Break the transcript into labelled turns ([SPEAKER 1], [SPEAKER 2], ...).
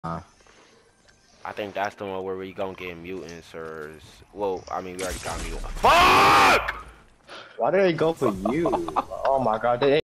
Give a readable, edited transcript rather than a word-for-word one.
[SPEAKER 1] I think that's the one where we gonna get mutants or... Well, I mean, we already got mutants. Fuck!
[SPEAKER 2] Why did they go for you? Oh my god, they